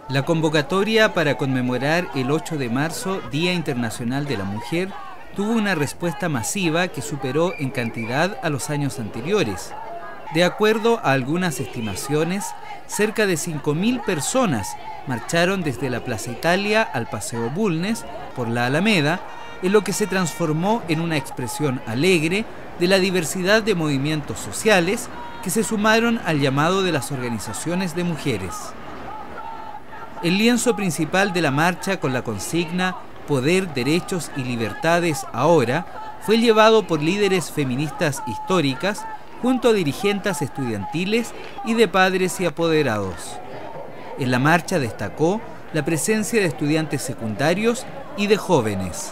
La convocatoria para conmemorar el 8 de marzo, Día Internacional de la Mujer, tuvo una respuesta masiva que superó en cantidad a los años anteriores. De acuerdo a algunas estimaciones, cerca de 5.000 personas marcharon desde la Plaza Italia al Paseo Bulnes por la Alameda, en lo que se transformó en una expresión alegre de la diversidad de movimientos sociales que se sumaron al llamado de las organizaciones de mujeres. El lienzo principal de la marcha, con la consigna "Poder, derechos y libertades ahora", fue llevado por líderes feministas históricas junto a dirigentes estudiantiles y de padres y apoderados. En la marcha destacó la presencia de estudiantes secundarios y de jóvenes.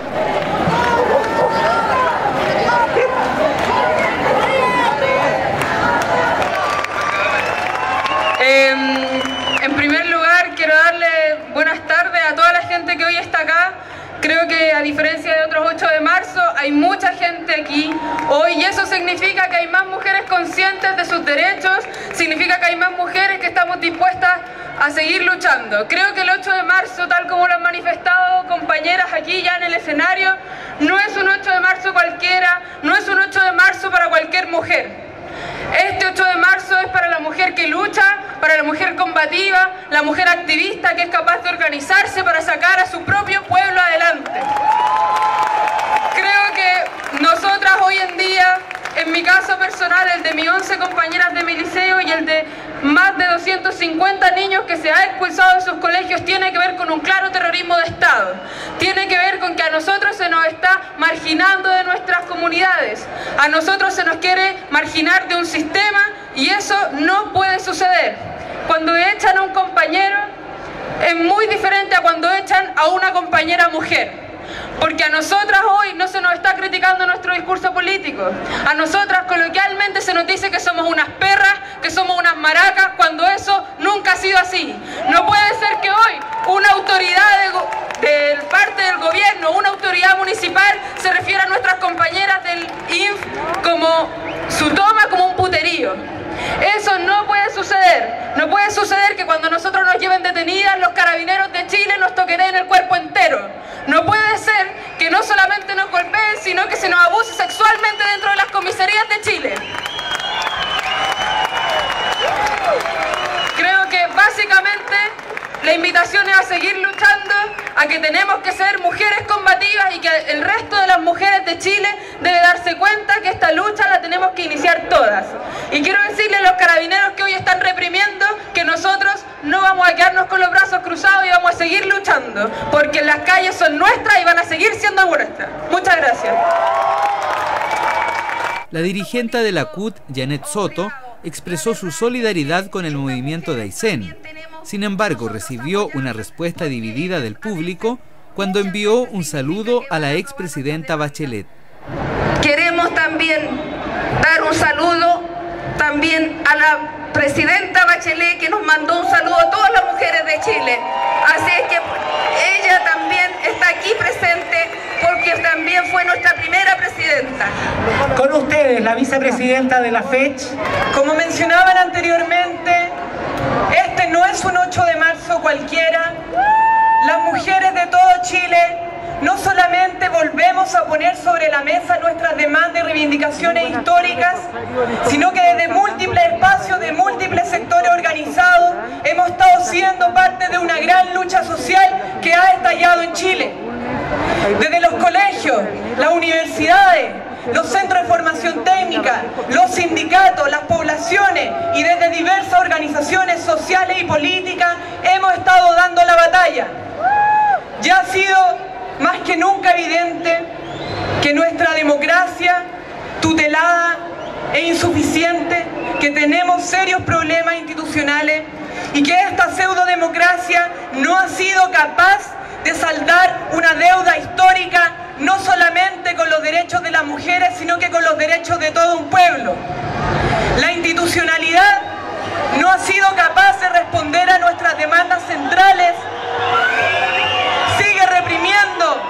En primer lugar, quiero darle buenas tardes a toda la gente que hoy está acá. Creo que a diferencia de otros 8 de marzo, hay mucha gente aquí hoy y eso significa que hay más mujeres conscientes de sus derechos, significa que hay más mujeres que estamos dispuestas a seguir luchando. Creo que el 8 de marzo, tal como lo han manifestado compañeras aquí ya en el escenario, no es un 8 de marzo cualquiera, no es un 8 de marzo para cualquier mujer. Este 8 de marzo es para la mujer que lucha, para la mujer combativa, la mujer activista que es capaz de organizarse para sacar a su propio pueblo adelante. Creo que nosotras hoy en día, en mi caso personal, el de mis 11 compañeras de mi liceo y el de más de 250 niños que se ha expulsado de sus colegios, tiene que ver con un claro terrorismo de Estado. Tiene que ver con que a nosotros se nos está marginando de nuestras comunidades. A nosotros se nos quiere marginar de un sistema y eso no puede suceder. Cuando echan a un compañero es muy diferente a cuando echan a una compañera mujer. Porque a nosotras hoy no se nos está criticando nuestro discurso político. A nosotras coloquialmente se nos dice que somos unas perras, que somos unas maracas, cuando eso nunca ha sido así. No puede ser que hoy una autoridad de parte del gobierno, una autoridad municipal, se refiera a nuestras compañeras del INF como su toma, como un puterío. Eso no puede suceder. No puede suceder que cuando nosotros nos lleven detenidas, los carabineros de Chile nos toqueen el cuerpo entero. No puede ser que no solamente nos golpeen, sino que se nos abuse sexualmente dentro de las comisarías de Chile. Creo que básicamente la invitación es a seguir luchando, a que tenemos que ser mujeres combativas y que el resto de las mujeres de Chile debe darse cuenta que esta lucha la tenemos que iniciar todas. Y quiero decirle a los carabineros que hoy están reprimiendo que nosotros no vamos a quedarnos con los brazos cruzados y vamos a seguir luchando, porque las calles son nuestras y van a seguir siendo nuestras. Muchas gracias. La dirigente de la CUT, Janet Soto, expresó su solidaridad con el movimiento de Aysén. Sin embargo, recibió una respuesta dividida del público cuando envió un saludo a la expresidenta Bachelet. Queremos también dar un saludo también a la presidenta Bachelet, que nos mandó un saludo a todas las mujeres de Chile. Así es que ella también está aquí presente porque también fue nuestra primera presidenta. Con ustedes, la vicepresidenta de la FECH. Como mencionaban anteriormente, este no es un 8 de marzo cualquiera. Las mujeres de todo Chile no solamente volvemos a poner sobre la mesa nuestras demandas y reivindicaciones históricas, sino que desde múltiples espacios, de múltiples sectores organizados, hemos estado siendo parte de una gran lucha social que ha estallado en Chile. Desde los colegios, las universidades, los centros de formación técnica, los sindicatos, las poblaciones y desde diversas organizaciones sociales y políticas hemos estado dando la batalla. Ya ha sido más que nunca evidente que nuestra democracia tutelada e insuficiente, que tenemos serios problemas institucionales y que esta pseudodemocracia no ha sido capaz de saldar una deuda histórica, no solamente con los derechos de las mujeres, sino que con los derechos de todo un pueblo. La institucionalidad no ha sido capaz de responder a nuestras demandas centrales, sigue reprimiendo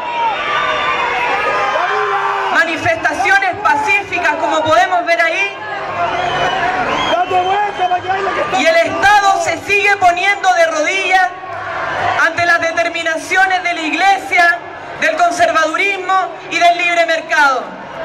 manifestaciones pacíficas, como podemos ver ahí, y el Estado se sigue poniendo de rodillas presiones de la Iglesia, del conservadurismo y del libre mercado.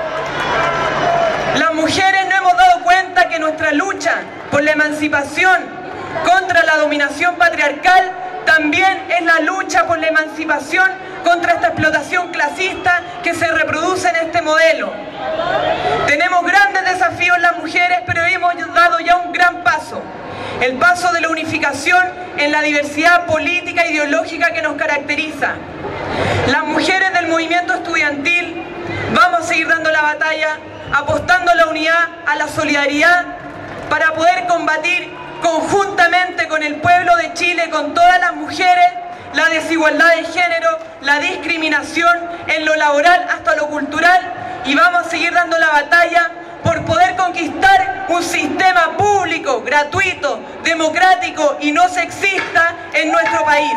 Las mujeres nos hemos dado cuenta que nuestra lucha por la emancipación contra la dominación patriarcal también es la lucha por la emancipación contra esta explotación clasista que se reproduce en este modelo. Tenemos grandes desafíos las mujeres, pero hemos dado ya un gran paso. El paso de la unificación en la diversidad política e ideológica que nos caracteriza. Las mujeres del movimiento estudiantil vamos a seguir dando la batalla, apostando a la unidad, a la solidaridad, para poder combatir conjuntamente con el pueblo de Chile, con todas las mujeres, la desigualdad de género, la discriminación en lo laboral hasta lo cultural, y vamos a seguir dando la batalla por poder conquistar un sistema público, gratuito, democrático y no sexista en nuestro país.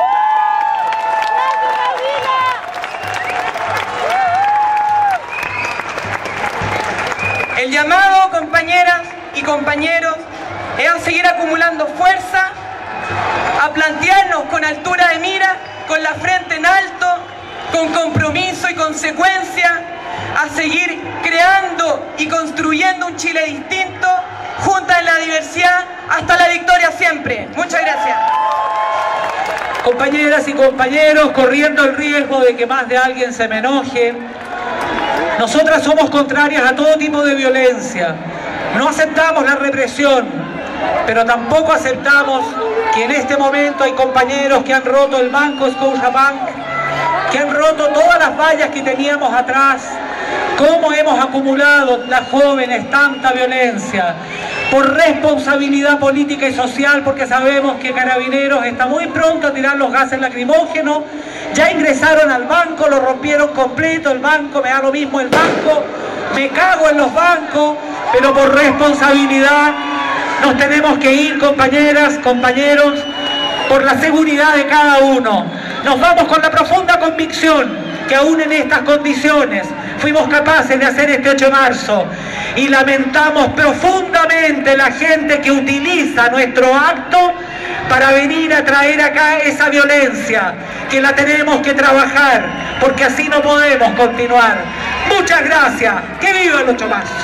El llamado, compañeras y compañeros, es a seguir acumulando fuerza, a plantearnos con altura de mira, con la frente en alto, con compromiso y consecuencia, a seguir creando y construyendo un Chile distinto, juntas en la diversidad, hasta la victoria siempre. Muchas gracias. Compañeras y compañeros, corriendo el riesgo de que más de alguien se me enoje, nosotras somos contrarias a todo tipo de violencia. No aceptamos la represión, pero tampoco aceptamos que en este momento hay compañeros que han roto el Banco Scotiabank, que han roto todas las vallas que teníamos atrás. ¿Cómo hemos acumulado las jóvenes tanta violencia? Por responsabilidad política y social, porque sabemos que Carabineros está muy pronto a tirar los gases lacrimógenos. Ya ingresaron al banco, lo rompieron completo, el banco, me da lo mismo el banco, me cago en los bancos, pero por responsabilidad nos tenemos que ir, compañeras, compañeros, por la seguridad de cada uno. Nos vamos con la profunda convicción que aún en estas condiciones fuimos capaces de hacer este 8 de marzo y lamentamos profundamente la gente que utiliza nuestro acto para venir a traer acá esa violencia, que la tenemos que trabajar, porque así no podemos continuar. Muchas gracias. ¡Que viva el 8 de marzo!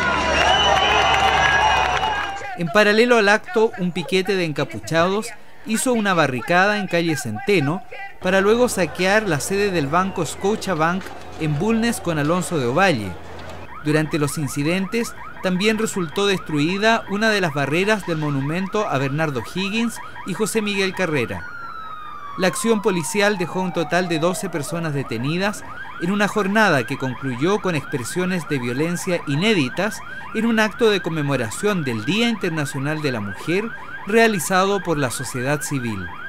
En paralelo al acto, un piquete de encapuchados hizo una barricada en calle Centeno para luego saquear la sede del Banco Scotiabank en Bulnes con Alonso de Ovalle. Durante los incidentes también resultó destruida una de las barreras del monumento a Bernardo Higgins y José Miguel Carrera. La acción policial dejó un total de 12 personas detenidas en una jornada que concluyó con expresiones de violencia inéditas en un acto de conmemoración del Día Internacional de la Mujer realizado por la sociedad civil.